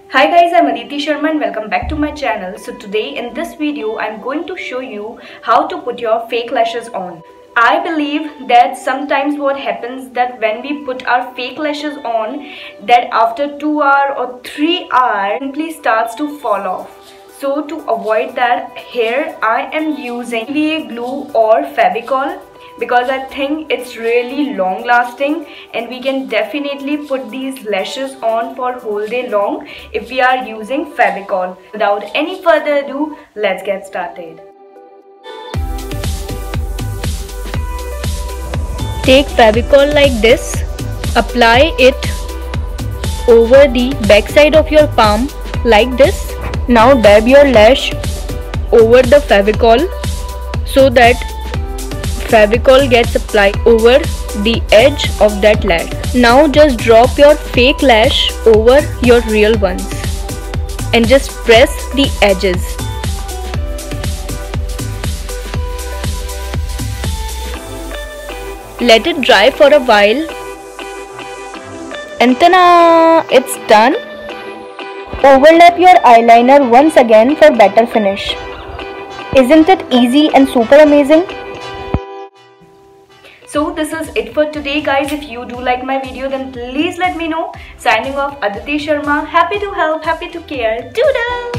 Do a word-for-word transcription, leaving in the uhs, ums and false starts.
Hi guys, I'm Aditi Sharma and welcome back to my channel. So today in this video, I'm going to show you how to put your fake lashes on. I believe that sometimes what happens that when we put our fake lashes on, that after two hours or three hours, simply starts to fall off. So to avoid that, here I am using P V A glue or Fevicol, because I think it's really long lasting and we can definitely put these lashes on for whole day long if we are using Fevicol. Without any further ado, let's get started. Take Fevicol like this, apply it over the back side of your palm like this. Now dab your lash over the Fevicol so that Fevicol gets applied over the edge of that lash. Now just drop your fake lash over your real ones and just press the edges. Let it dry for a while and ta-da! It's done. Overlap your eyeliner once again for better finish. Isn't it easy and super amazing? So this is it for today guys. If you do like my video, then please let me know. Signing off, Aditi Sharma. Happy to help, happy to care. Doodle!